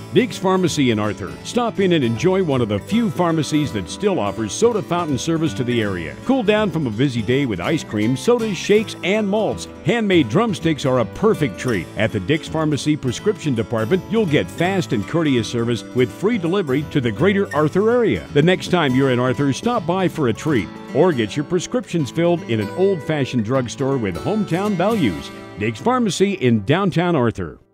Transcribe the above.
Dick's Pharmacy in Arthur. Stop in and enjoy one of the few pharmacies that still offers soda fountain service to the area. Cool down from a busy day with ice cream, sodas, shakes, and malts. Handmade drumsticks are a perfect treat. At the Dick's Pharmacy Prescription Department, you'll get fast and courteous service with free delivery to the greater Arthur area. The next time you're in Arthur, stop by for a treat or get your prescriptions filled in an old-fashioned drugstore with hometown values. Dick's Pharmacy in downtown Arthur.